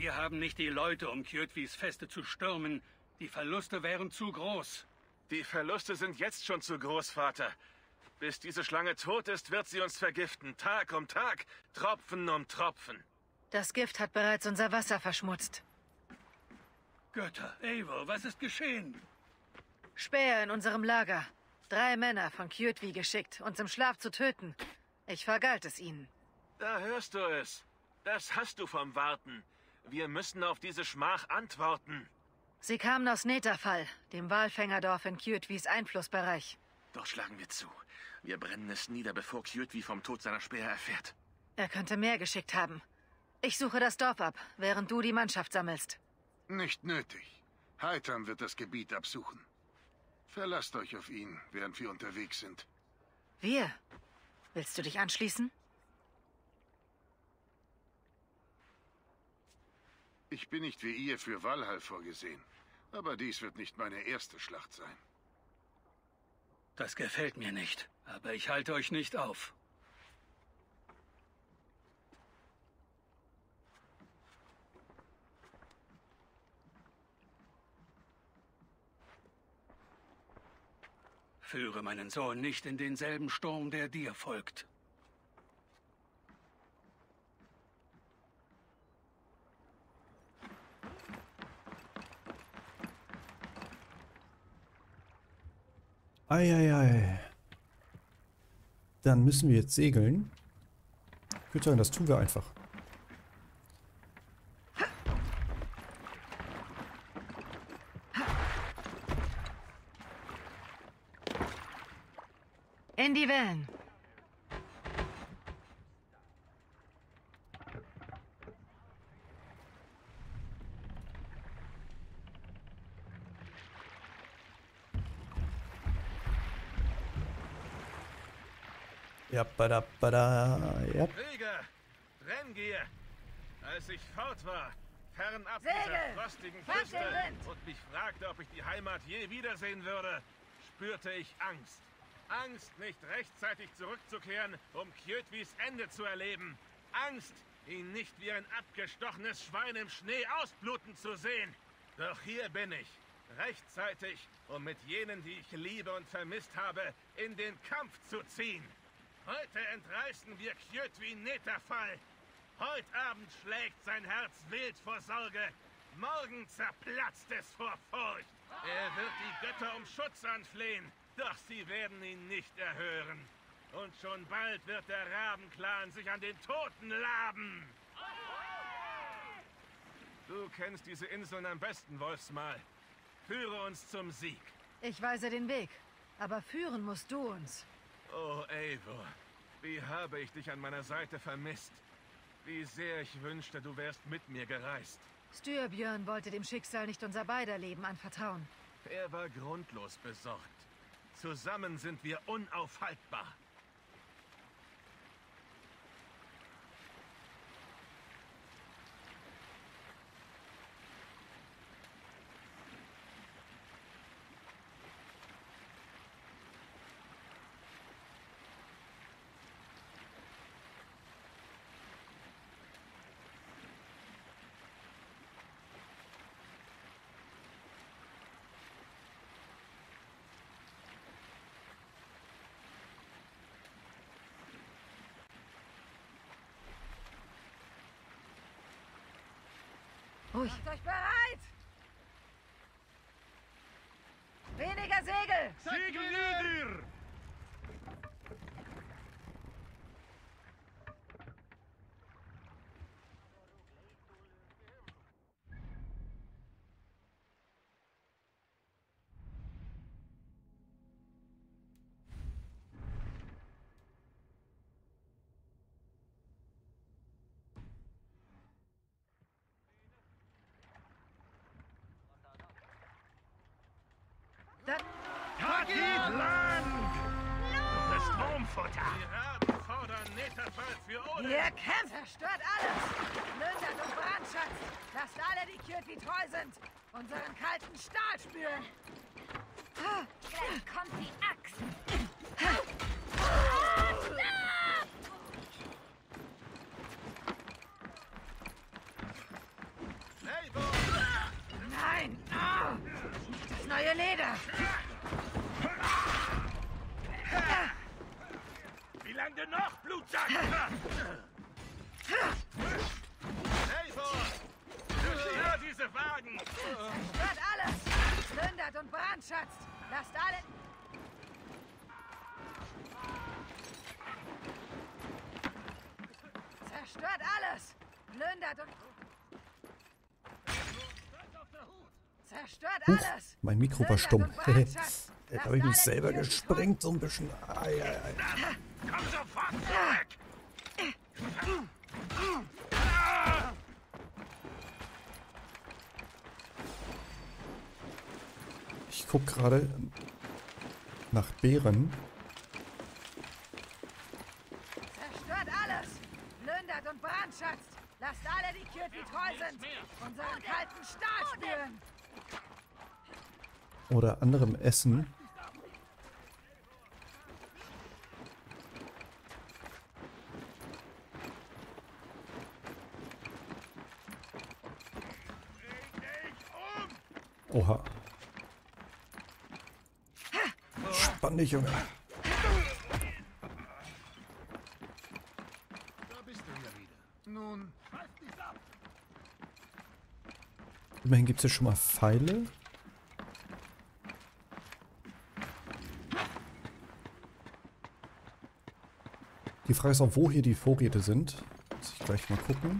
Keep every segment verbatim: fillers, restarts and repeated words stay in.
Wir haben nicht die Leute, um Kjötvis Feste zu stürmen. Die Verluste wären zu groß. Die Verluste sind jetzt schon zu groß, Vater. Bis diese Schlange tot ist, wird sie uns vergiften. Tag um Tag, Tropfen um Tropfen. Das Gift hat bereits unser Wasser verschmutzt. Götter, Eivor, was ist geschehen? Späher in unserem Lager. Drei Männer von Kjötvi geschickt, uns im Schlaf zu töten. Ich vergalt es ihnen. Da hörst du es. Das hast du vom Warten. Wir müssen auf diese Schmach antworten. Sie kamen aus Netafall, dem Walfängerdorf in Kjötvis Einflussbereich. Doch schlagen wir zu. Wir brennen es nieder, bevor Kjötvi vom Tod seiner Späher erfährt. Er könnte mehr geschickt haben. Ich suche das Dorf ab, während du die Mannschaft sammelst. Nicht nötig. Heitam wird das Gebiet absuchen. Verlasst euch auf ihn, während wir unterwegs sind. Wir? Willst du dich anschließen? Ich bin nicht wie ihr für Valhall vorgesehen. Aber dies wird nicht meine erste Schlacht sein. Das gefällt mir nicht, aber ich halte euch nicht auf. Führe meinen Sohn nicht in denselben Sturm, der dir folgt. Eieiei. Dann müssen wir jetzt segeln. Ich würde sagen, das tun wir einfach. In die Wellen. Ja, bada, bada, ja. Krieger, Renngier, als ich fort war, fernab Segel! dieser frostigen Fang Küste den Wind! und mich fragte, ob ich die Heimat je wiedersehen würde, spürte ich Angst. Angst, nicht rechtzeitig zurückzukehren, um Kjötvis Ende zu erleben. Angst, ihn nicht wie ein abgestochenes Schwein im Schnee ausbluten zu sehen. Doch hier bin ich, rechtzeitig, um mit jenen, die ich liebe und vermisst habe, in den Kampf zu ziehen. Heute entreißen wir Kjötvi Netafall. Heute Abend schlägt sein Herz wild vor Sorge. Morgen zerplatzt es vor Furcht. Er wird die Götter um Schutz anflehen, doch sie werden ihn nicht erhören. Und schon bald wird der Rabenclan sich an den Toten laben. Du kennst diese Inseln am besten, Wolfsmal. Führe uns zum Sieg. Ich weise den Weg, aber führen musst du uns. Oh, Eivor, wie habe ich dich an meiner Seite vermisst. Wie sehr ich wünschte, du wärst mit mir gereist. Styrbjörn wollte dem Schicksal nicht unser beider Leben anvertrauen. Er war grundlos besorgt. Zusammen sind wir unaufhaltbar. Ruhig. Macht euch bereit! Weniger Segel! Segel nieder! Dann Tagit Land! Du bist Wurmfutter! Die Raben fordern Netafall für Odin! ihr kämpft! Zerstört alles! Plündert und brandschatzt! Lasst alle, die Kjötvi treu sind, unseren kalten Stahl spüren! Gleich kommt die Axt! Leder. Wie lange noch, Blutsack? Hey, vor! Zerstört diese Wagen! Zerstört alles! Plündert und brandschatzt! Lasst alle... Zerstört alles! Plündert und... Zerstört Huch, alles! mein Mikro war Plündert stumm. und brandschatzt! Jetzt Lasst habe ich mich alle selber die Kirche gesprengt, so ein bisschen. Ai, ai, ai. Komm sofort zurück! Ich gucke gerade nach Beeren. Zerstört alles! Plündert und brandschatzt! Lasst alle, die Kürtli treu sind, unseren kalten Stahl spüren! Oder anderem Essen. Oha. Spann dich, Junge. Da bist du ja wieder. Nun, Immerhin gibt es hier schon mal Pfeile. Die Frage ist auch, wo hier die Vorräte sind. Muss ich gleich mal gucken.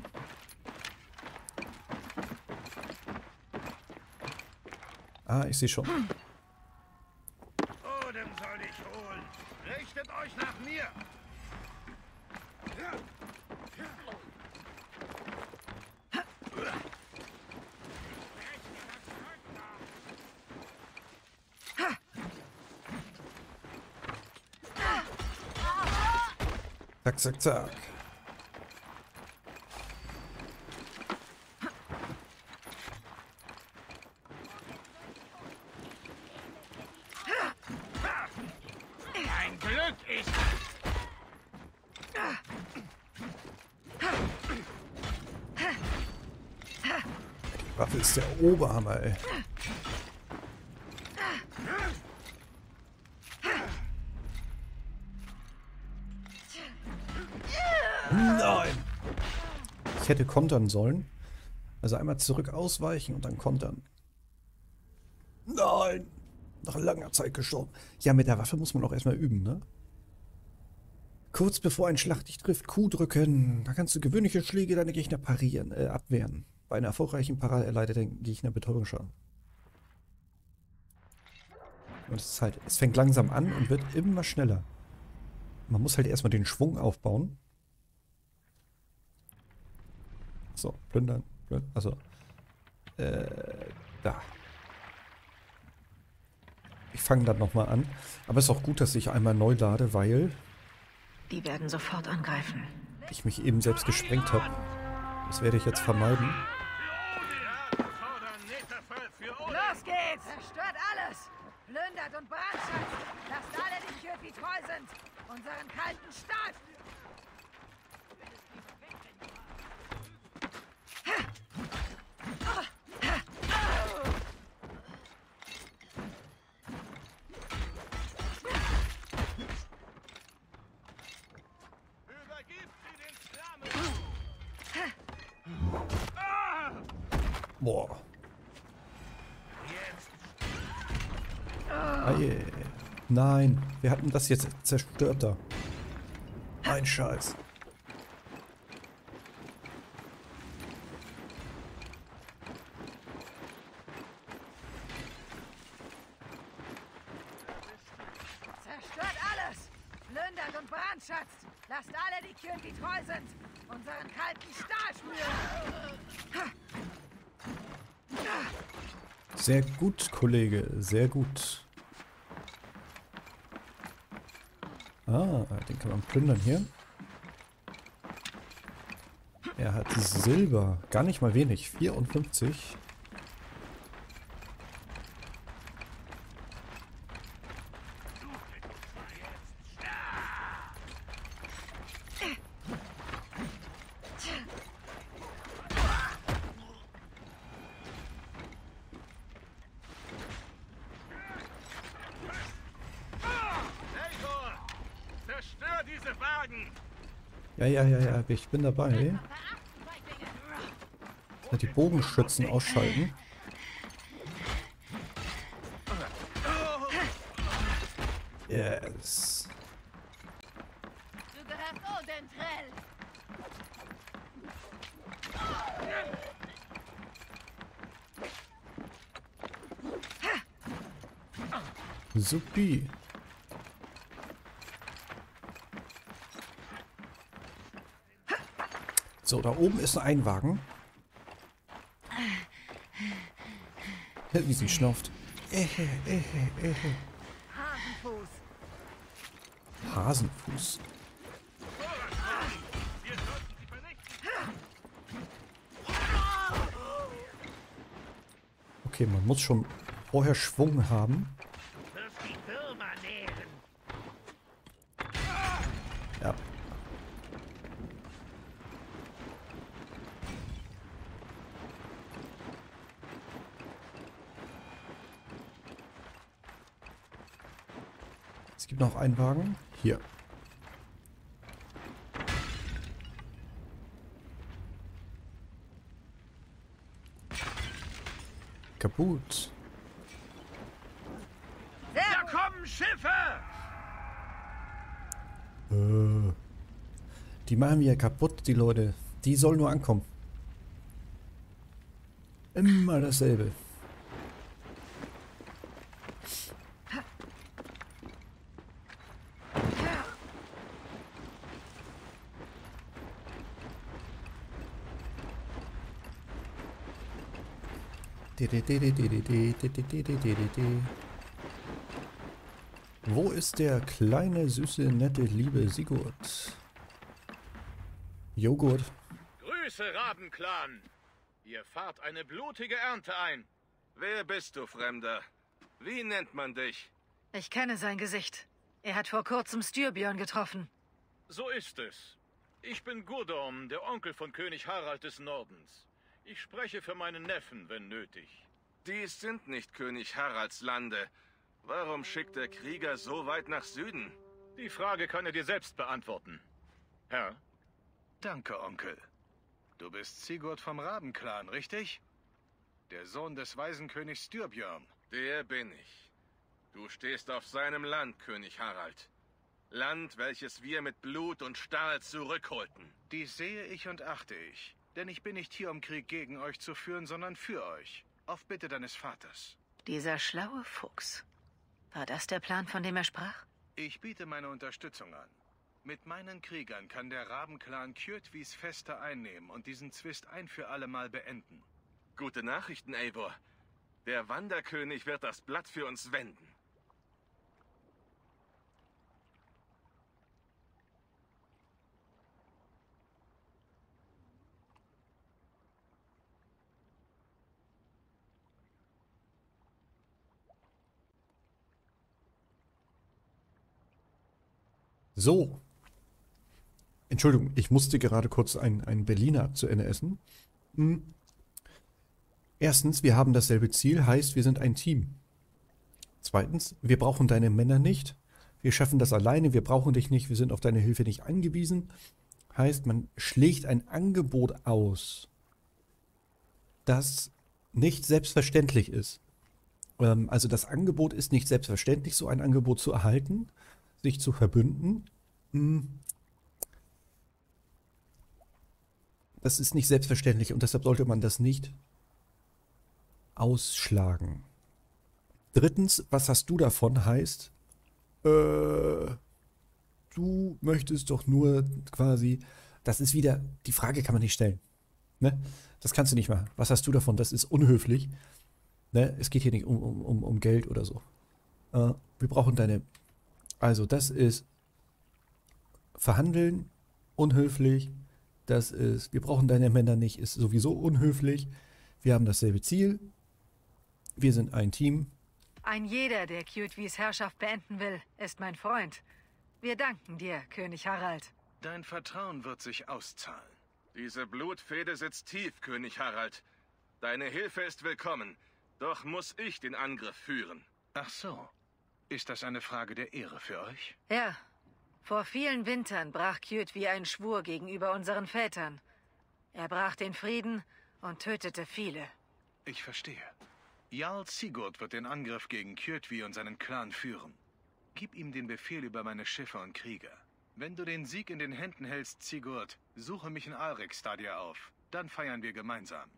Ah, ich sehe schon. Odin soll dich holen. Richtet euch nach mir. Zack, zack, zack. Ein Glück ist... Die Waffe ist der Oberhammer, ey. Nein! Ich hätte kontern sollen. Also einmal zurück ausweichen und dann kontern. Nein! Nach langer Zeit gestorben. Ja, mit der Waffe muss man auch erstmal üben, ne? Kurz bevor ein Schlag dich trifft, Q drücken. Da kannst du gewöhnliche Schläge deiner Gegner parieren, äh, abwehren. Bei einer erfolgreichen Parade erleidet der Gegner Betäubungsschaden. Und es ist halt, es fängt langsam an und wird immer schneller. Man muss halt erstmal den Schwung aufbauen. So, plündern. plündern also, äh, da. Ich fange dann nochmal an. Aber es ist auch gut, dass ich einmal neu lade, weil Die werden sofort angreifen. ich mich eben selbst gesprengt habe. Das werde ich jetzt vermeiden. Los geht's! Zerstört alles! Plündert und brandschatzt! Lasst alle, die Kürtli treu sind, unseren kalten Staat! Boah. Eie. Nein, wir hatten das jetzt zerstört da. Ein Scheiß. Zerstört alles! Plündert und brandschatzt! Lasst alle, die Kürtli treu sind, unseren kalten Stahl spüren! Sehr gut, Kollege. Sehr gut. Ah, den kann man plündern hier. Er hat Silber. Gar nicht mal wenig. vierundfünfzig. Ja, ja, ja, ja, ich bin dabei. Die Bogenschützen ausschalten. Yes. Du gehörst Odentrell. Supi. So, da oben ist ein Wagen. Wie sie schnauft. Ehe, ehe, ehe. Hasenfuß. Hasenfuß. Okay, man muss schon vorher Schwung haben. Ja. Es gibt noch einen Wagen. Hier. Kaputt. Da kommen Schiffe! Äh, die machen wir kaputt, die Leute. Die sollen nur ankommen. Immer dasselbe. Wo ist der kleine, süße, nette, liebe Sigurd? Joghurt. Grüße, Rabenclan! Ihr fahrt eine blutige Ernte ein. Wer bist du, Fremder? Wie nennt man dich? Ich kenne sein Gesicht. Er hat vor kurzem Styrbjörn getroffen. So ist es. Ich bin Gurdorm, der Onkel von König Harald des Nordens. Ich spreche für meinen Neffen, wenn nötig. Dies sind nicht König Haralds Lande. Warum schickt der Krieger so weit nach Süden? Die Frage kann er dir selbst beantworten. Herr? Danke, Onkel. Du bist Sigurd vom Rabenclan, richtig? Der Sohn des Waisenkönigs Styrbjörn. Der bin ich. Du stehst auf seinem Land, König Harald. Land, welches wir mit Blut und Stahl zurückholten. Dies sehe ich und achte ich. Denn ich bin nicht hier, um Krieg gegen euch zu führen, sondern für euch. Auf Bitte deines Vaters. Dieser schlaue Fuchs. War das der Plan, von dem er sprach? Ich biete meine Unterstützung an. Mit meinen Kriegern kann der Rabenclan Kjötvis Feste einnehmen und diesen Zwist ein für alle Mal beenden. Gute Nachrichten, Eivor. Der Wanderkönig wird das Blatt für uns wenden. So. Entschuldigung, ich musste gerade kurz einen, einen Berliner zu Ende essen. Hm. Erstens, wir haben dasselbe Ziel, heißt, wir sind ein Team. Zweitens, wir brauchen deine Männer nicht. Wir schaffen das alleine, wir brauchen dich nicht, wir sind auf deine Hilfe nicht angewiesen. Heißt, man schlägt ein Angebot aus, das nicht selbstverständlich ist. Ähm, also das Angebot ist nicht selbstverständlich, so ein Angebot zu erhalten, sich zu verbünden. Hm. Das ist nicht selbstverständlich und deshalb sollte man das nicht ausschlagen. Drittens, was hast du davon, heißt, äh, du möchtest doch nur quasi, das ist wieder, die Frage kann man nicht stellen. Ne? Das kannst du nicht machen. Was hast du davon? Das ist unhöflich. Ne? Es geht hier nicht um, um, um Geld oder so. Äh, wir brauchen deine, also das ist verhandeln, unhöflich. Das ist, wir brauchen deine Männer nicht, ist sowieso unhöflich. Wir haben dasselbe Ziel. Wir sind ein Team. Ein jeder, der Kjötvis Herrschaft beenden will, ist mein Freund. Wir danken dir, König Harald. Dein Vertrauen wird sich auszahlen. Diese Blutfehde sitzt tief, König Harald. Deine Hilfe ist willkommen. Doch muss ich den Angriff führen. Ach so. Ist das eine Frage der Ehre für euch? Ja, Vor vielen Wintern brach Kjötvi einen Schwur gegenüber unseren Vätern. Er brach den Frieden und tötete viele. Ich verstehe. Jarl Sigurd wird den Angriff gegen Kjötvi und seinen Clan führen. Gib ihm den Befehl über meine Schiffe und Krieger. Wenn du den Sieg in den Händen hältst, Sigurd, suche mich in Alrekstadir auf. Dann feiern wir gemeinsam.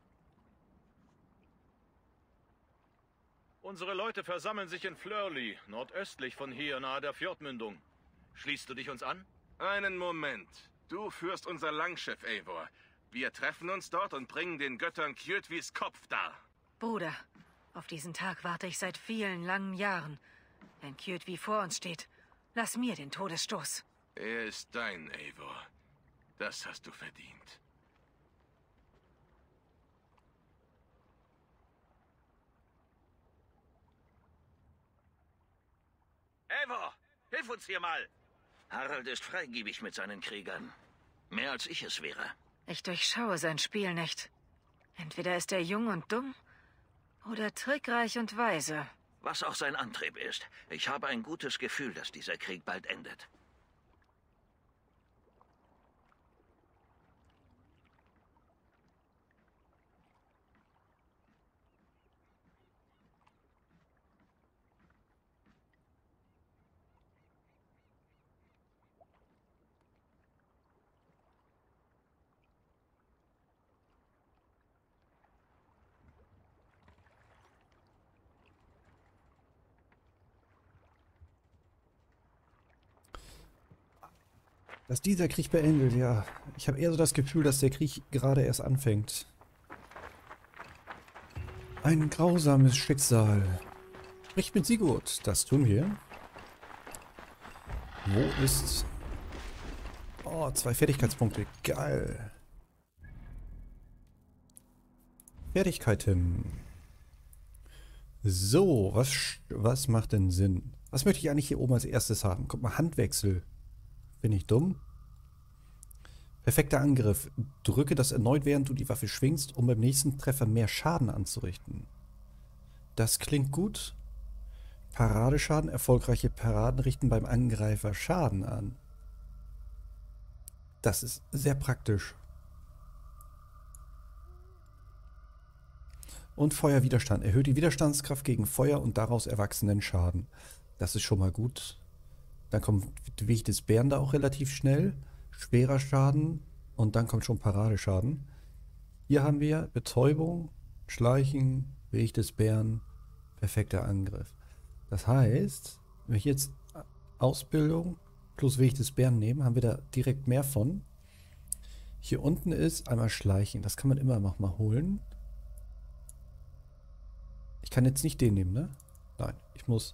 Unsere Leute versammeln sich in Flörli, nordöstlich von hier, nahe der Fjordmündung. Schließt du dich uns an? Einen Moment. Du führst unser Langschiff, Eivor. Wir treffen uns dort und bringen den Göttern Kjötvis Kopf dar. Bruder, auf diesen Tag warte ich seit vielen langen Jahren. Wenn Kjötvi vor uns steht, lass mir den Todesstoß. Er ist dein, Eivor. Das hast du verdient. Eivor, hilf uns hier mal! Harald ist freigebig mit seinen Kriegern. Mehr als ich es wäre. Ich durchschaue sein Spiel nicht. Entweder ist er jung und dumm oder trickreich und weise. Was auch sein Antrieb ist. Ich habe ein gutes Gefühl, dass dieser Krieg bald endet. Dass dieser Krieg beendet, ja. Ich habe eher so das Gefühl, dass der Krieg gerade erst anfängt. Ein grausames Schicksal. Sprich mit Sigurd. Das tun wir. Wo ist... Oh, zwei Fertigkeitspunkte. Geil. Fertigkeiten. So, was, was macht denn Sinn? Was möchte ich eigentlich hier oben als erstes haben? Guck mal, Handwechsel. Bin ich dumm? Perfekter Angriff. Drücke das erneut, während du die Waffe schwingst, um beim nächsten Treffer mehr Schaden anzurichten. Das klingt gut. Paradeschaden. Erfolgreiche Paraden richten beim Angreifer Schaden an. Das ist sehr praktisch. Und Feuerwiderstand. Erhöht die Widerstandskraft gegen Feuer und daraus erwachsenen Schaden. Das ist schon mal gut. Dann kommt Weg des Bären da auch relativ schnell. Schwerer Schaden. Und dann kommt schon Paradeschaden. Hier haben wir Betäubung, Schleichen, Weg des Bären, perfekter Angriff. Das heißt, wenn ich jetzt Ausbildung plus Weg des Bären nehme, haben wir da direkt mehr von. Hier unten ist einmal Schleichen. Das kann man immer noch mal holen. Ich kann jetzt nicht den nehmen, ne? Nein, ich muss...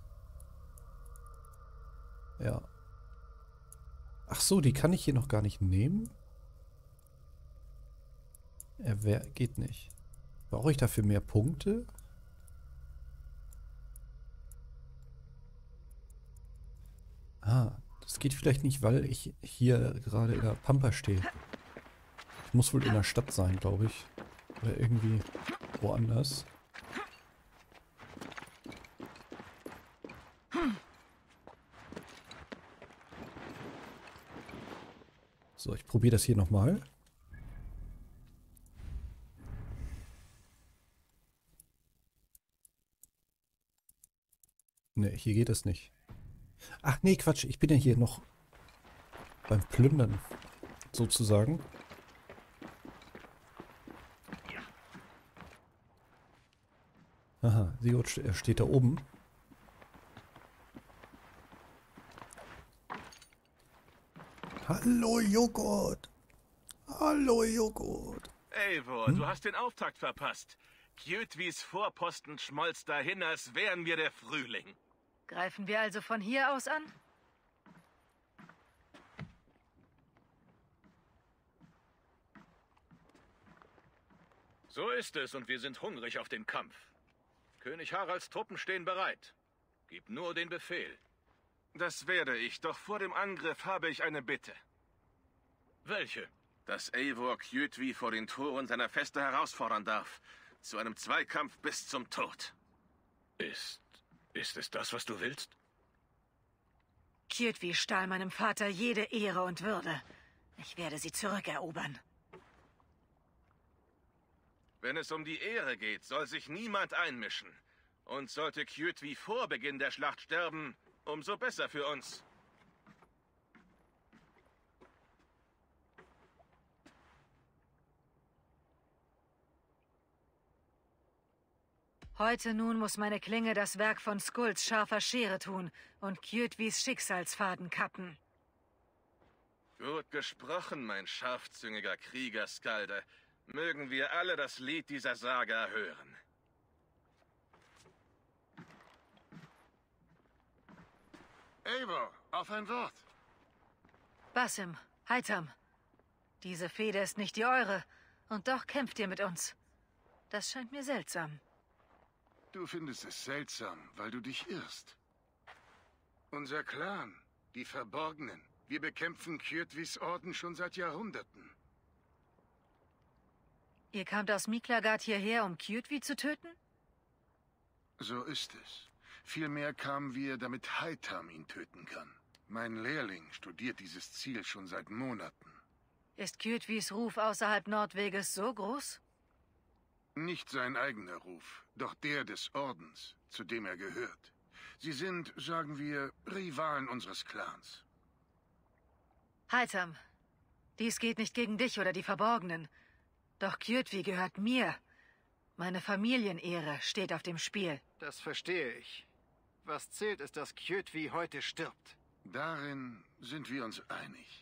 Ja. Ach so, die kann ich hier noch gar nicht nehmen? Er wär, geht nicht. Brauche ich dafür mehr Punkte? Ah, das geht vielleicht nicht, weil ich hier gerade in der Pampa stehe. Ich muss wohl in der Stadt sein, glaube ich. Oder irgendwie woanders. So, ich probiere das hier nochmal. Ne, hier geht es nicht. Ach nee, Quatsch, ich bin ja hier noch beim Plündern, sozusagen. Aha, Sigurd, er steht da oben. Hallo Joghurt! Hallo Joghurt! Eivor, hm? Du hast den Auftakt verpasst. Kjötvis Vorposten schmolz dahin, als wären wir der Frühling. Greifen wir also von hier aus an? So ist es und wir sind hungrig auf den Kampf. König Haralds Truppen stehen bereit. Gib nur den Befehl. Das werde ich, doch vor dem Angriff habe ich eine Bitte. Welche? Dass Eivor Kjötvi vor den Toren seiner Feste herausfordern darf. Zu einem Zweikampf bis zum Tod. Ist... ist es das, was du willst? Kjotvi stahl meinem Vater jede Ehre und Würde. Ich werde sie zurückerobern. Wenn es um die Ehre geht, soll sich niemand einmischen. Und sollte Kjotvi vor Beginn der Schlacht sterben, umso besser für uns. Heute nun muss meine Klinge das Werk von Skulls scharfer Schere tun und Kjotvis Schicksalsfaden kappen. Gut gesprochen, mein scharfzüngiger Krieger Skalde. Mögen wir alle das Lied dieser Saga hören. Eivor, auf ein Wort. Basim, Heitam, diese Fehde ist nicht die eure, und doch kämpft ihr mit uns. Das scheint mir seltsam. Du findest es seltsam, weil du dich irrst. Unser Clan, die Verborgenen. Wir bekämpfen Kjotvis Orden schon seit Jahrhunderten. Ihr kamt aus Miklagard hierher, um Kjotvi zu töten? So ist es. Vielmehr kamen wir, damit Heitam ihn töten kann. Mein Lehrling studiert dieses Ziel schon seit Monaten. Ist Kjotvis Ruf außerhalb Nordweges so groß? Nicht sein eigener Ruf, doch der des Ordens, zu dem er gehört. Sie sind, sagen wir, Rivalen unseres Clans. Heitam, dies geht nicht gegen dich oder die Verborgenen. Doch Kjotvi gehört mir. Meine Familienehre steht auf dem Spiel. Das verstehe ich. Was zählt, ist, dass Kjotvi heute stirbt. Darin sind wir uns einig.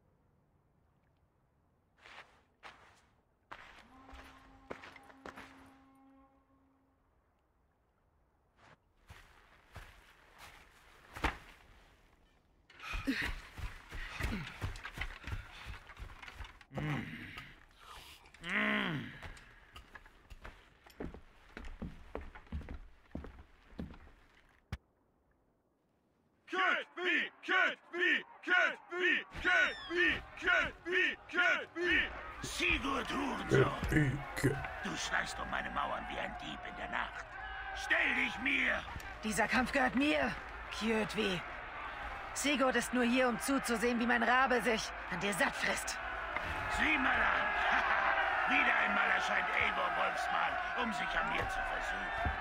Kjotvi! Kjotvi! Kjotvi! Kjotvi! Kjotvi! Kjotvi! Sigurd Hurensohn! Du schleichst um meine Mauern wie ein Dieb in der Nacht. Stell dich mir! Dieser Kampf gehört mir, Kjotvi. Sigurd ist nur hier, um zuzusehen, wie mein Rabe sich an dir satt frisst. Sieh mal an! Wieder einmal erscheint Eivor Wolfsmann, um sich an mir zu versuchen.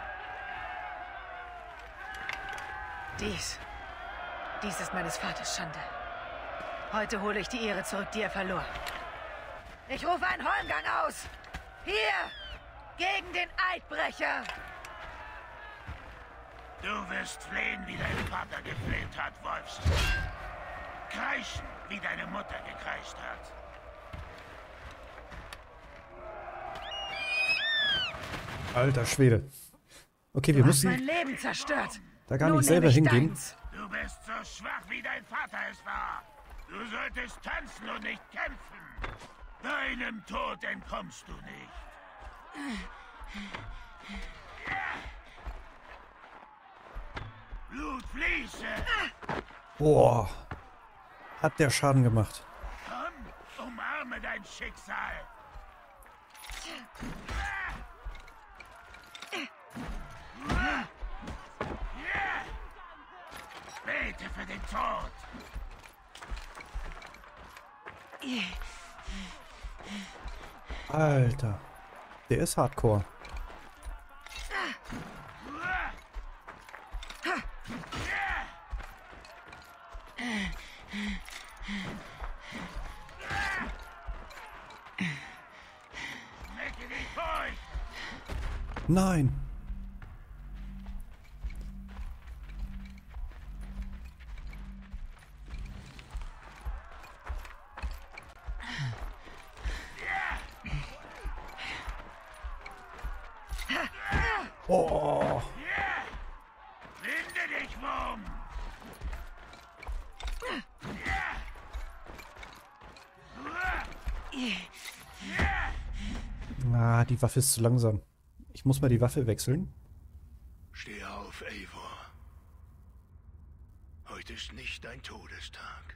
Dies. Dies ist meines Vaters Schande. Heute hole ich die Ehre zurück, die er verlor. Ich rufe einen Holmgang aus! Hier! Gegen den Eidbrecher! Du wirst flehen, wie dein Vater gefleht hat, Wolfsmann. Kreischen, wie deine Mutter gekreischt hat. Alter Schwede. Okay, wir Du hast müssen mein Leben zerstört. da gar Nun nicht selber nehme ich hingehen. deins. Du bist so schwach, wie dein Vater es war. Du solltest tanzen und nicht kämpfen. Deinem Tod entkommst du nicht. Blut fließe. Boah. Hat der Schaden gemacht. Komm, umarme dein Schicksal. Bete für den Tod. Alter. Der ist hardcore. Nein. Oh. Winde dich, Wurm. Ah, die Waffe ist zu langsam. Ich muss mal die Waffe wechseln. Steh auf, Eivor. Heute ist nicht dein Todestag.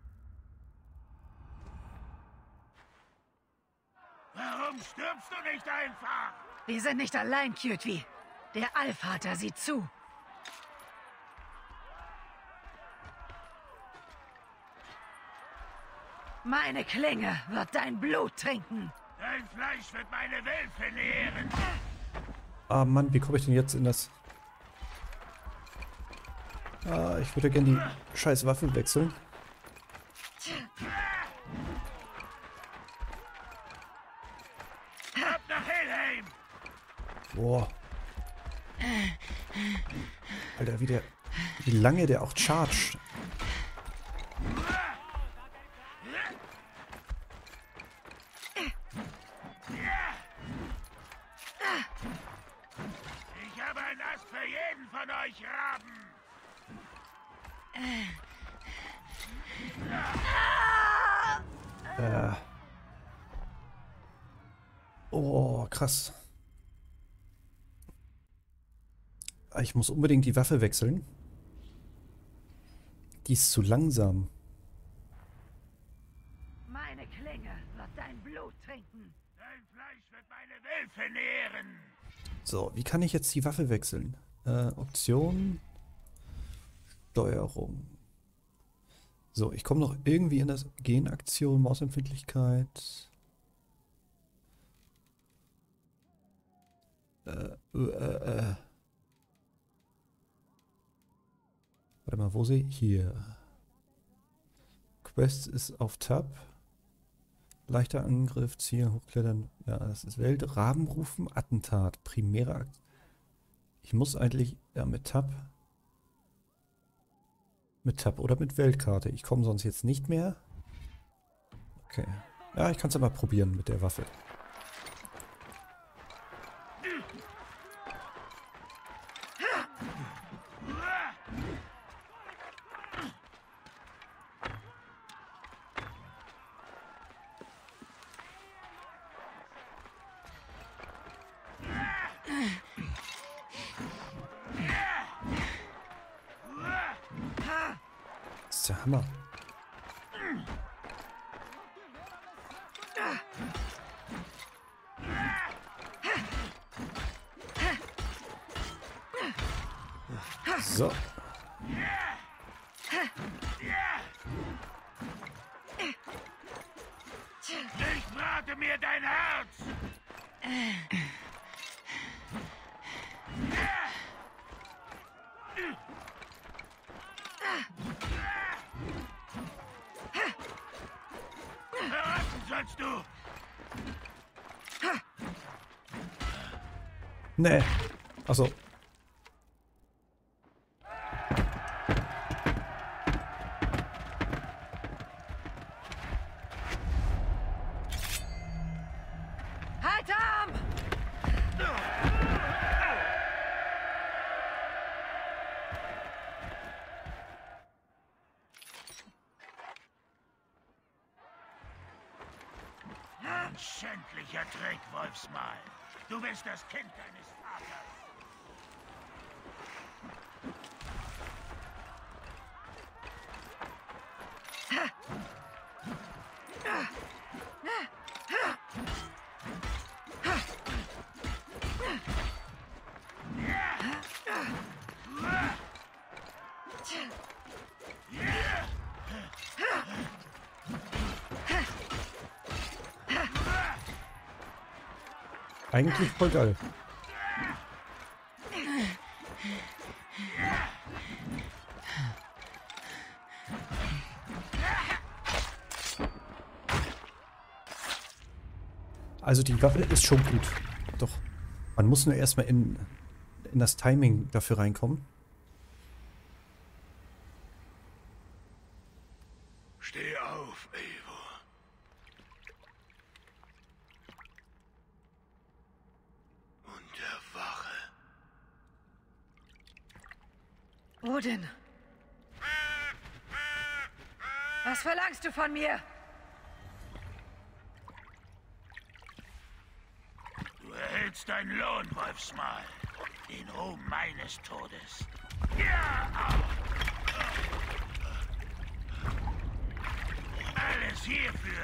Warum stirbst du nicht einfach? Wir sind nicht allein, Kjotvi. Der Allvater sieht zu. Meine Klinge wird dein Blut trinken. Dein Fleisch wird meine Wölfe nähren. Ah Mann, wie komme ich denn jetzt in das... Ah, ich würde gerne die scheiß Waffe wechseln. Ab nach Helheim! Boah. Alter, wie der... Wie lange der auch chargt. Ich habe ein Ast für jeden von euch, Raben! Äh. Oh, krass. Ich muss unbedingt die Waffe wechseln. Die ist zu langsam. Meine Klinge wird dein Blut trinken. Dein Fleisch wird meine Wölfe nähren. So, wie kann ich jetzt die Waffe wechseln? Äh, Option. Steuerung. So, ich komme noch irgendwie in das Genaktion, Mausempfindlichkeit. Äh, äh, äh. Warte mal, wo sehe ich? Hier. Quest ist auf Tab. Leichter Angriff, Ziel, hochklettern. Ja, das ist Welt. Raben rufen, Attentat. Primäre Akt. Ich muss eigentlich, ja, mit Tab. Mit Tab oder mit Weltkarte. Ich komme sonst jetzt nicht mehr. Okay. Ja, ich kann es aber probieren mit der Waffe. Das ist der Hammer. So. Ich brate mir dein Herz! Verraten sollst du! Nee. Achso. Halt Arm! Ein schändlicher Dreck, Wolfsmal. Du bist das Kind deines Vaters. Eigentlich voll geil. Also die Waffe ist schon gut. Doch. Man muss nur erstmal in, in das Timing dafür reinkommen. Steh auf, Eivor. Und erwache. Odin. Was verlangst du von mir? Du erhältst deinen Lohn, Wolfsmal. Den Ruhm meines Todes. Ja! Alles hierfür.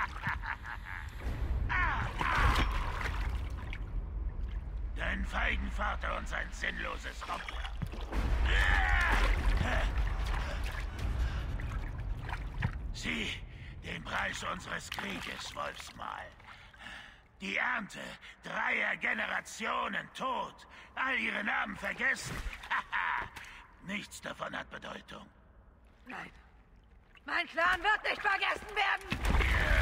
Dein feigen Vater und sein sinnloses Opfer. Sieh, Den Preis unseres Krieges, Wolfsmal. Die Ernte dreier Generationen tot. All ihre Namen vergessen. Haha. Nichts davon hat Bedeutung. Nein. Mein Clan wird nicht vergessen werden!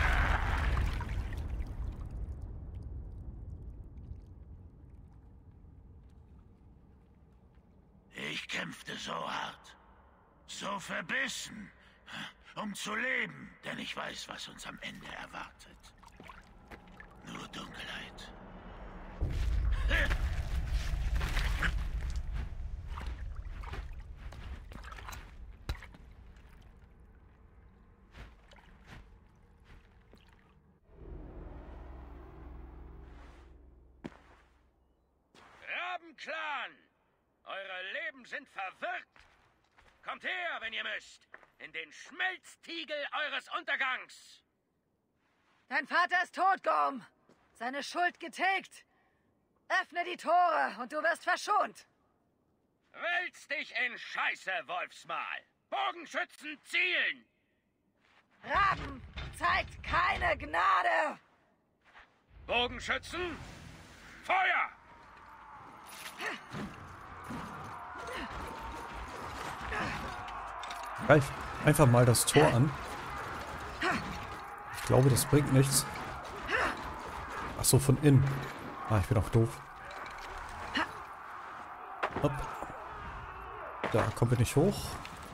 Ich kämpfte so hart. So verbissen. Um zu leben. Denn ich weiß, was uns am Ende erwartet. Nur Dunkelheit. Rabenclan! Eure Leben sind verwirkt! Kommt her, wenn ihr müsst! In den Schmelztiegel eures Untergangs! Dein Vater ist tot, Gorm! Seine Schuld getilgt! Öffne die Tore und du wirst verschont! Wälz dich in Scheiße, Wolfsmal! Bogenschützen zielen! Raben zeigt keine Gnade! Bogenschützen, Feuer! Greif einfach mal das Tor an. Ich glaube, das bringt nichts. Ach so, von innen. Ah, ich bin auch doof. Hopp. Da kommen wir nicht hoch.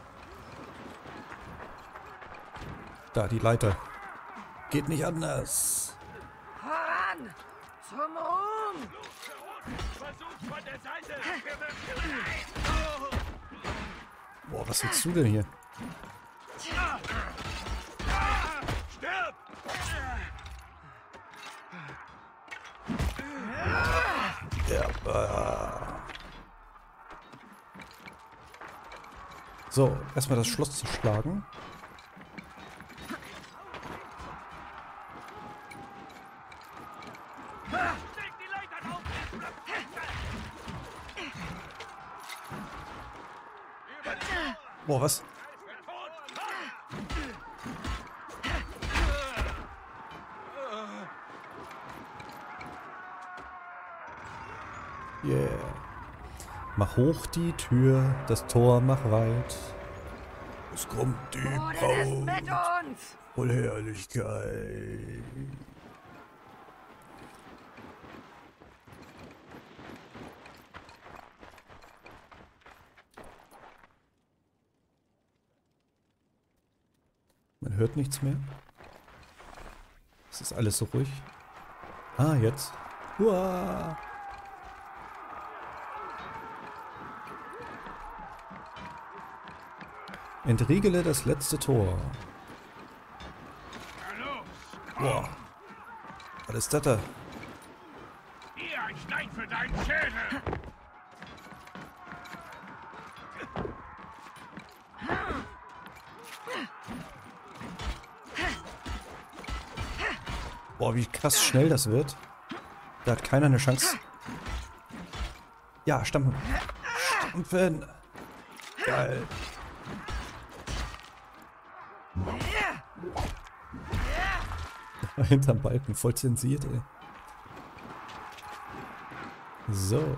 Da, die Leiter. Geht nicht anders. Voran! Zum Ruhm! Versucht von der Seite! Boah, was willst du denn hier? Stirb! Ja. So, erstmal das Schloss zu schlagen. Boah, was? Yeah. Mach hoch die Tür, das Tor mach weit. Es kommt die Odin ist mit Braut uns! voll Herrlichkeit. Man hört nichts mehr. Es ist alles so ruhig. Ah, jetzt. Uah. Entriegele das letzte Tor. Boah. Was ist das da? Hier ein Stein für deinen Schädel! Boah, wie krass schnell das wird. Da hat keiner eine Chance. Ja, stampfen. Stampfen. Geil. Hinterm Balken, voll zensiert, ey. So.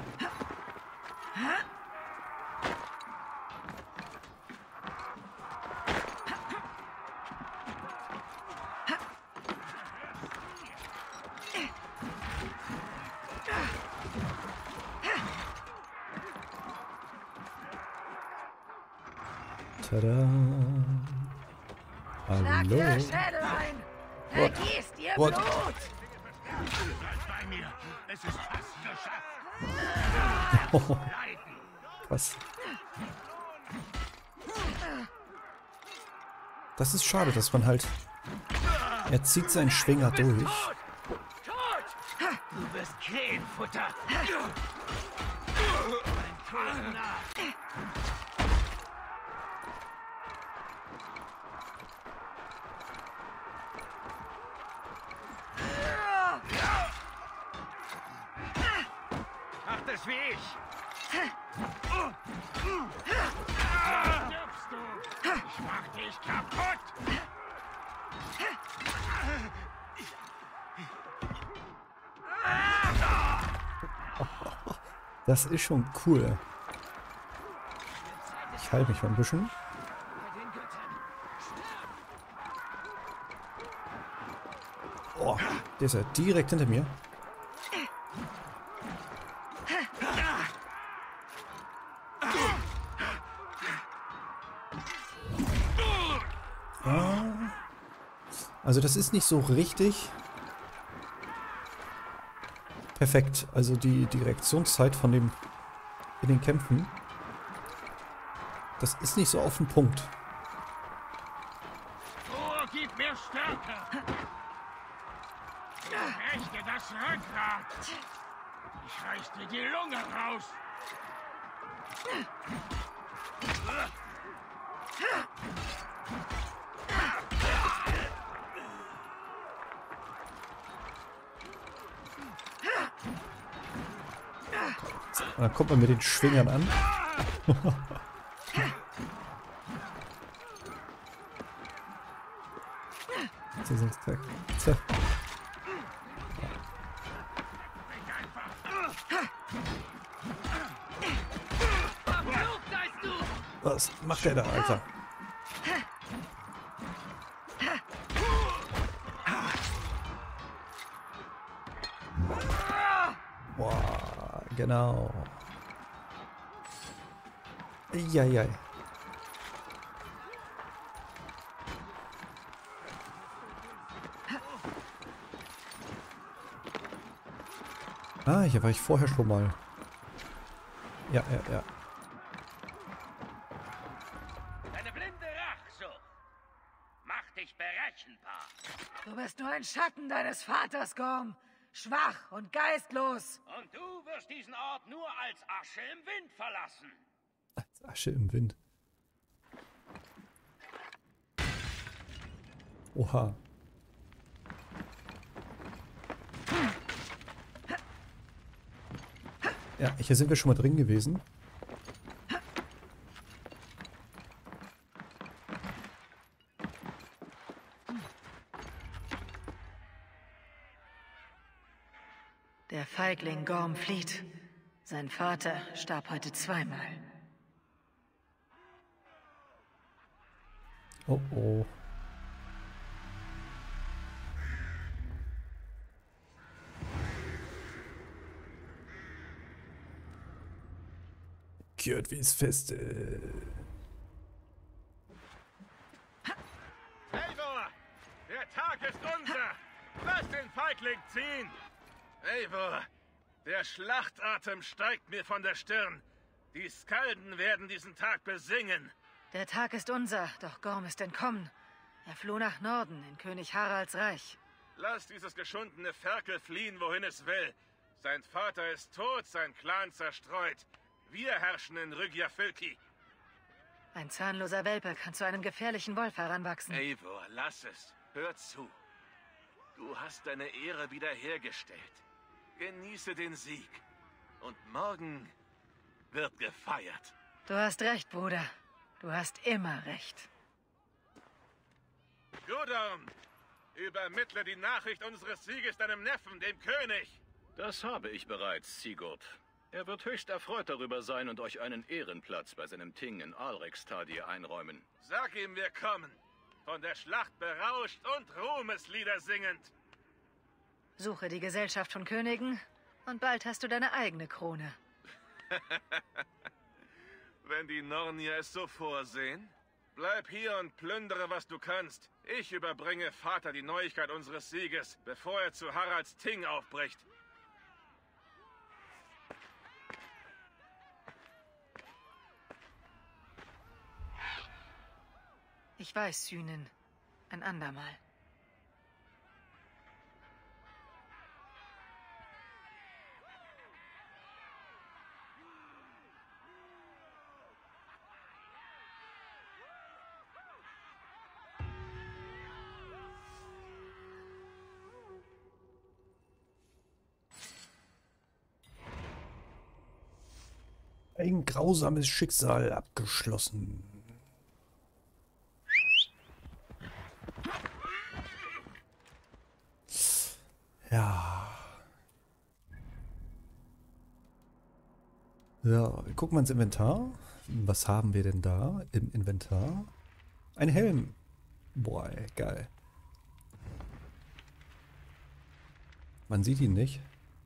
Tada. Schlag ihr Hallo. Schädel ein! What? Vergießt ihr What? Blut! Bleib bei mir! Es ist fast geschafft! Oh, was? Das ist schade, dass man halt... Er zieht seinen Schwinger durch. Tot! Du wirst Krähenfutter! Ein Tod nach! Macht es wie ich! Stirbst du! Ich mach dich kaputt! Das ist schon cool. Ich halte mich mal ein bisschen. Oh, der ist ja direkt hinter mir. Ah. Also das ist nicht so richtig perfekt. Also die, die Reaktionszeit von dem in den Kämpfen, das ist nicht so auf den Punkt. Oh, gib mir Stärke! Rechte das Rückgrat! Ich reiß dir die Lunge raus! So, und dann kommt man mit den Schwingern an. Zack. Was macht der da, Alter? Boah, genau. Eieiei. Ah, hier war ich vorher schon mal. Ja, ja, ja. Deine blinde Rachsucht macht dich berechenbar. Du bist nur ein Schatten deines Vaters, Gorm. Schwach und geistlos. Und du wirst diesen Ort nur als Asche im Wind verlassen. Als Asche im Wind. Oha. Ja, hier sind wir schon mal drin gewesen. Der Feigling Gorm flieht. Sein Vater starb heute zweimal. Oh oh. Kjotvis Feste. Eivor! Der Tag ist unser! Lass den Feigling ziehen! Eivor, der Schlachtatem steigt mir von der Stirn. Die Skalden werden diesen Tag besingen. Der Tag ist unser, doch Gorm ist entkommen. Er floh nach Norden, in König Haralds Reich. Lass dieses geschundene Ferkel fliehen, wohin es will. Sein Vater ist tot, sein Clan zerstreut. Wir herrschen in Rygjafylki. Ein zahnloser Welpe kann zu einem gefährlichen Wolf heranwachsen. Eivor, lass es. Hör zu. Du hast deine Ehre wiederhergestellt. Genieße den Sieg. Und morgen wird gefeiert. Du hast recht, Bruder. Du hast immer recht. Gudorm, übermittle die Nachricht unseres Sieges deinem Neffen, dem König. Das habe ich bereits, Sigurd. Er wird höchst erfreut darüber sein und euch einen Ehrenplatz bei seinem Ting in Alrekstadir einräumen. Sag ihm, wir kommen. Von der Schlacht berauscht und Ruhmeslieder singend. Suche die Gesellschaft von Königen und bald hast du deine eigene Krone. Wenn die Nornier es so vorsehen. Bleib hier und plündere, was du kannst. Ich überbringe Vater die Neuigkeit unseres Sieges, bevor er zu Haralds Ting aufbricht. Ich weiß, Sühnen. Ein andermal. Ein grausames Schicksal abgeschlossen. Ja. Ja, wir gucken mal ins Inventar. Was haben wir denn da im Inventar? Ein Helm. Boah, ey, geil. Man sieht ihn nicht.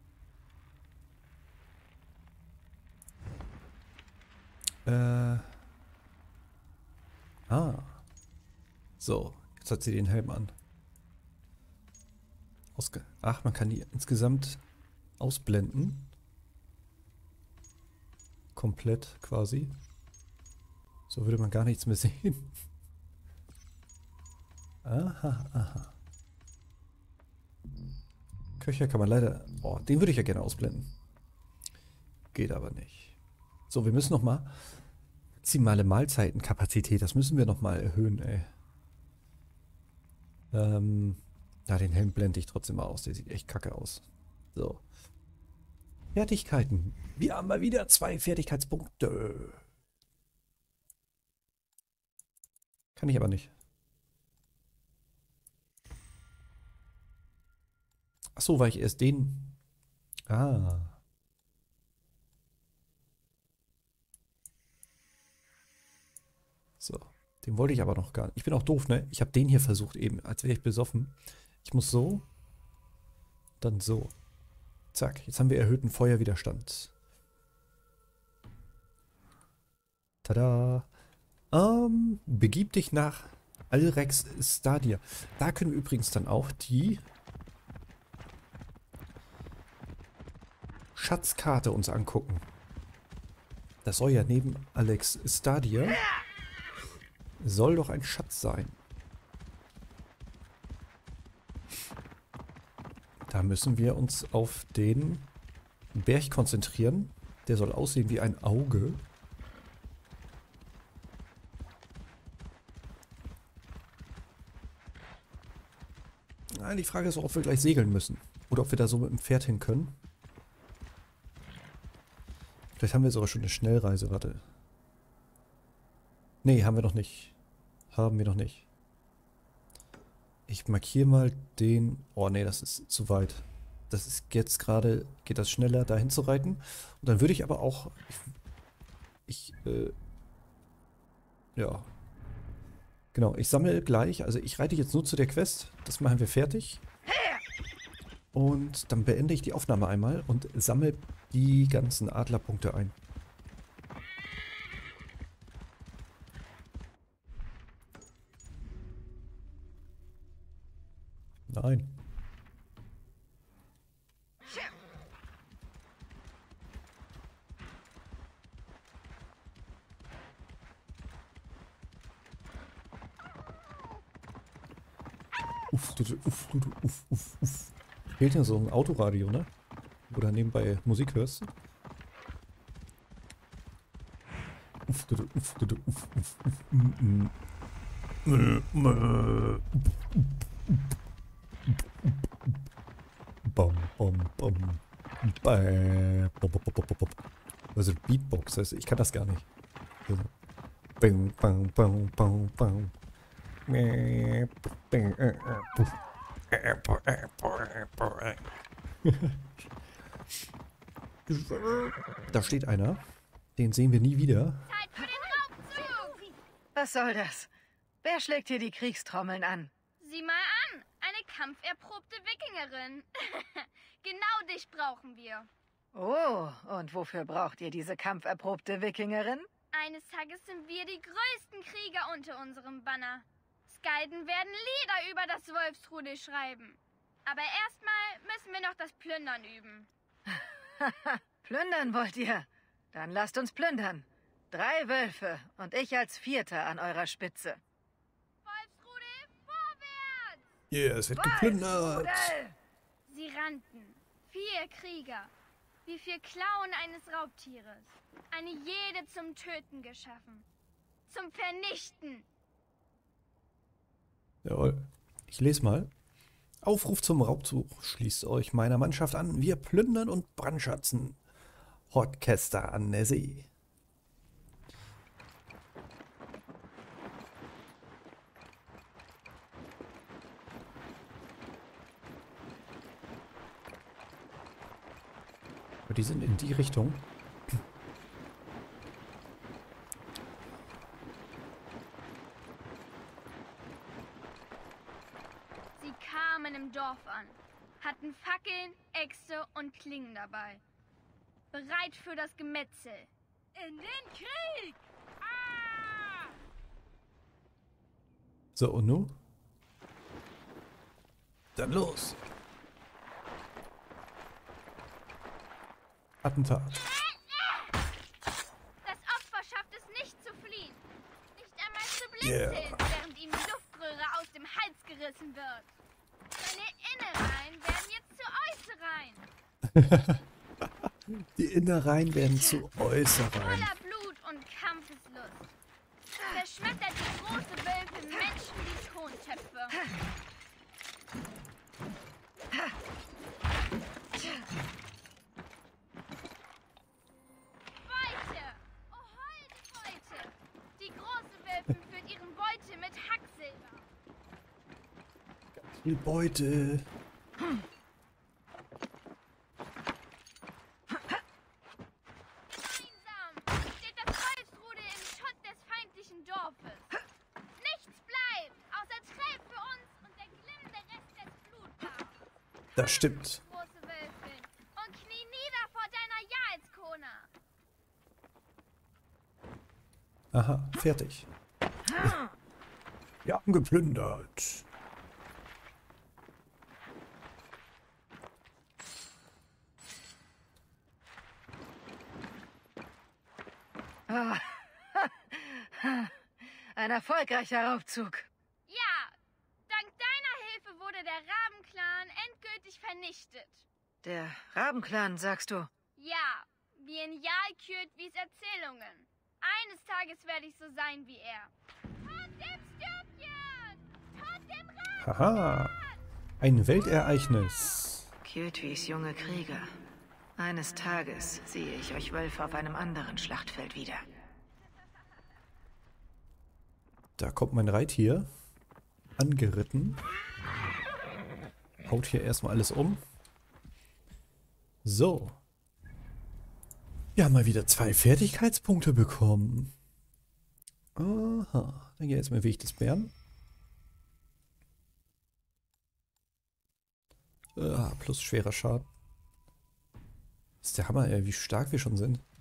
Äh. Ah. So, jetzt hat sie den Helm an. Ausge Ach, man kann die insgesamt ausblenden. Komplett quasi. So würde man gar nichts mehr sehen. Aha, aha. Köcher kann man leider... Oh, den würde ich ja gerne ausblenden. Geht aber nicht. So, wir müssen nochmal... Maximale Mahlzeitenkapazität, das müssen wir nochmal erhöhen, ey. Ähm... Ja, den Helm blende ich trotzdem mal aus. Der sieht echt kacke aus. So. Fertigkeiten. Wir haben mal wieder zwei Fertigkeitspunkte. Kann ich aber nicht. Ach so, weil ich erst den... Ah. So. Den wollte ich aber noch gar nicht. Ich bin auch doof, ne? Ich habe den hier versucht eben, als wäre ich besoffen. Ich muss so. Dann so. Zack. Jetzt haben wir erhöhten Feuerwiderstand. Tada. Ähm, begib dich nach Alrex Stadia. Da können wir übrigens dann auch die Schatzkarte uns angucken. Das soll ja neben Alex Stadia soll doch ein Schatz sein. Da müssen wir uns auf den Berg konzentrieren. Der soll aussehen wie ein Auge. Ah, die Frage ist auch, ob wir gleich segeln müssen. Oder ob wir da so mit dem Pferd hin können. Vielleicht haben wir sogar schon eine Schnellreise. Warte. Nee, haben wir noch nicht. Haben wir noch nicht. Ich markiere mal den... Oh nee, das ist zu weit. Das ist jetzt gerade... Geht das schneller, dahin zu reiten. Und dann würde ich aber auch... Ich... ich äh, ja. Genau, ich sammle gleich. Also ich reite jetzt nur zu der Quest. Das machen wir fertig. Und dann beende ich die Aufnahme einmal und sammle die ganzen Adlerpunkte ein. Nein. Uff, du, du, uff, du, du, uff, uff, uff. Fehlt ja so ein Autoradio, ne? Oder nebenbei Musik hörst. Uff, du, du, uff, du, du, uff, uff, uff, mm, mm. Bam, bam, bam. Bam, bam, bam, bam. Also Beatbox, also ich kann das gar nicht. Also. Bang, bang, bang, bang, bang. Da steht einer. Den sehen wir nie wieder. Zeit für den Raubzug! Was soll das? Wer schlägt hier die Kriegstrommeln an? Sieh mal an, eine kampferprobte Wikingerin. Genau dich brauchen wir. Oh, und wofür braucht ihr diese kampferprobte Wikingerin? Eines Tages sind wir die größten Krieger unter unserem Banner. Skalden werden Lieder über das Wolfsrudel schreiben. Aber erstmal müssen wir noch das Plündern üben. Plündern wollt ihr? Dann lasst uns plündern. Drei Wölfe und ich als Vierter an eurer Spitze. Wolfsrudel, vorwärts! Ja, yeah, es wird geplündert. Wolfsrudel! Sie rannten. Vier Krieger. Wie vier Klauen eines Raubtieres. Eine jede zum Töten geschaffen. Zum Vernichten. Jawohl. Ich lese mal. Aufruf zum Raubzug. Schließt euch meiner Mannschaft an. Wir plündern und brandschatzen. Orchester an der See. Die sind in die Richtung. Sie kamen im Dorf an, hatten Fackeln, Äxte und Klingen dabei. Bereit für das Gemetzel. In den Krieg! Ah! So, und nun? Dann los! Attentat. Das Opfer schafft es nicht zu fliehen. Nicht einmal zu Yeah. blinzeln, während ihm die Luftröhre aus dem Hals gerissen wird. Seine Innereien werden jetzt zu Äußereien. Die Innereien werden zu Äußereien. Voller Blut und Kampfeslust. Zerschmettert die große Wölfe Menschen wie Tontöpfe. Beute! Ohoi, die Beute! Die große Wölfe führt ihren Beute mit Hacksilber. Die Beute. Einsam steht das Wolfsrudel im Schutt des feindlichen Dorfes. Nichts bleibt, außer Träg für uns und der glimmende Rest des Blutbads. Das stimmt. Große Wölfin, und knie nieder vor deiner Jaelskona. Aha, fertig. Wir haben geplündert. Ah. Ein erfolgreicher Raubzug. Ja, dank deiner Hilfe wurde der Rabenclan endgültig vernichtet. Der Rabenclan, sagst du? Ja, wie in Jarl Kjøtvis Erzählungen. Eines Tages werde ich so sein wie er. Tot dem Stürmchen! Tot dem Raben! Haha. Ein Weltereignis. Kjøtvis junge Krieger. Eines Tages sehe ich euch Wölfe auf einem anderen Schlachtfeld wieder. Da kommt mein Reittier. Angeritten. Haut hier erstmal alles um. So. Wir haben mal wieder zwei Fertigkeitspunkte bekommen. Aha. Dann gehe jetzt mal Weg des Bären. Ah, plus schwerer Schaden. Das ist der Hammer, ey, wie stark wir schon sind.